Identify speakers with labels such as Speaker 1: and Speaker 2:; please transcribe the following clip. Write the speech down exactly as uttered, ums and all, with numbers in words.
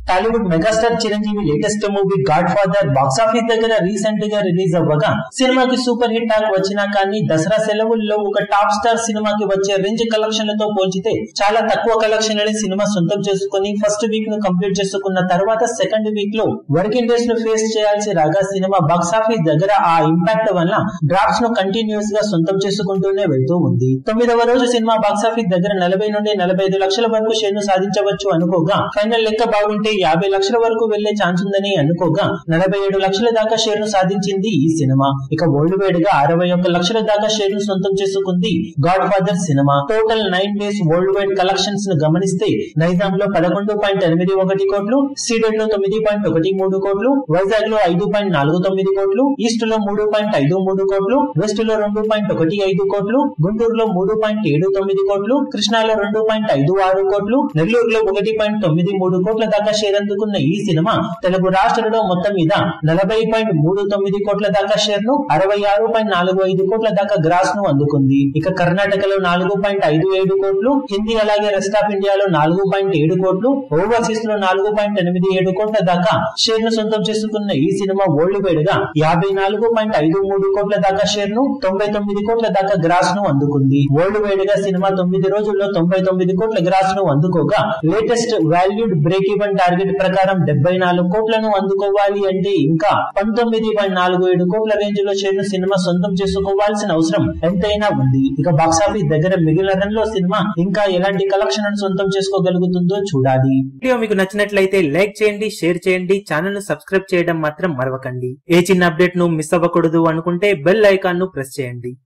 Speaker 1: Tollywood megastar Chiranjeevi latest movie God Father box office దగ్గర recent గా release అవ్వగా సినిమాకి సూపర్ హిట్ టాక్ వచ్చినా కానీ దసరా సెలవుల్లో ఒక టాప్ స్టార్ సినిమాకి వచ్చే రేంజ్ కలెక్షన్లతో పోల్చితే చాలా తక్కువ కలెక్షన్లని సినిమా సొంతం చేసుకుని ఫస్ట్ వీక్ ను కంప్లీట్ చేసుకున్న తర్వాత సెకండ్ వీక్ లో వర్కింగ్ డేస్ ను ఫేస్ చేయాల్సి రాగా సినిమా బాక్స్ ఆఫీస్ దగ్గర ఆ ఇంపాక్ట్ వల్ల డ్రాప్స్ ను కంటిన్యూస్ గా సొంతం చేసుకుంటూనే వెళ్తూ ఉంది. తొమ్మిదవ రోజు సినిమా బాక్స్ ఆఫీస్ దగ్గర నలభై నుండి నలభై ఐదు లక్షల వరకు షేర్ ను సాధించవచ్చు అనుకోగా ఫైనల్ లెక్క బాగుంటే యాభై లక్షల వరకు వెళ్లే ఛాన్స్ ఉందని అనుకోగా నలభై ఏడు లక్షల దాకా షేర్ ను సాధించింది ఈ సినిమా. ఇక వరల్డ్ వైడ్ గా అరవై ఒక్క లక్షల దాకా షేర్ ను సొంతం చేసుకుంది గాడ్ ఫాదర్ సినిమా. Total nine days worldwide collections ను గమనిస్తే నైజాం లో పదకొండు పాయింట్ ఎనిమిది ఒకటి కోట్లు, సీడెడ్ లో తొమ్మిది పాయింట్ ఒకటి మూడు కోట్లు, వైజాగ్ లో ఐదు పాయింట్ నాలుగు తొమ్మిది కోట్లు, ఈస్ట్ లో మూడు పాయింట్ ఐదు మూడు కోట్లు, వెస్ట్ లో రెండు పాయింట్ ఒకటి ఐదు కోట్లు, గుంటూరులో మూడు పాయింట్ ఏడు తొమ్మిది కోట్లు, కృష్ణాలో రెండు పాయింట్ ఐదు ఆరు కోట్లు, నెల్లూరులో ఒకటి పాయింట్ తొమ్మిది మూడు కోట్ల దాకా షేర్ అందుకున్న ఈ సినిమా తెలుగు రాష్ట్రాలలో మొత్తం మీద నలభై పాయింట్ మూడు తొమ్మిది కోట్ల దాకా షేర్ ను, అరవై ఆరు పాయింట్ నాలుగు ఐదు కోట్ల దాకా గ్రాస్ ను అందుకుంది. ఇక కర్ణాటకలో నాలుగు పాయింట్ ఐదు ఏడు కోట్లు, హిందీ అలాగే రెస్ట్ ఆఫ్ ఇండియాలో నాలుగు పాయింట్ ఏడు కోట్లు, ఓవర్సీస్ లో నాలుగు పాయింట్ ఎనిమిది ఏడు కోట్ల దాకా షేర్ ను సొంతం చేసుకున్న ఈ సినిమా వరల్డ్ వైడ్ గా యాభై నాలుగు పాయింట్ ఐదు మూడు కోట్ల దాకా షేర్ ను, తొంభై తొమ్మిది కోట్ల దాకా గ్రాస్ ను అందుకుంది. వరల్డ్ వైడ్ గా సినిమా తొమ్మిది రోజుల్లో తొంభై తొమ్మిది కోట్ల గ్రాస్ ను అందుకోగా latest valued break even target ప్రకారం డెబ్బై నాలుగు కోట్లను అందుకోవాలి అంటే ఇంకా పంతొమ్మిది పాయింట్ నాలుగు ఏడు కోట్ల రేంజ్ లో షేర్ ను సినిమా సొంతం చేసుకోవాల్సిన అవసరం ఎంతైనా ఉంది. ఇక బాక్సాఫీస్ దగ్గర మిగిలిన రన్ లో సినిమా ఇంకా ఎలాంటి కలెక్షన్ సొంతం చేసుకోగలుగుతుందో చూడాలి. వీడియో మీకు నచ్చినట్లయితే లైక్ చేయండి, షేర్ చేయండి, ఛానల్ ను సబ్స్క్రైబ్ చేయడం మాత్రం మరవకండి. ఏ చిన్న అప్డేట్ ను మిస్ అవ్వకూడదు అనుకుంటే బెల్ ఐకాన్ ను ప్రెస్ చేయండి.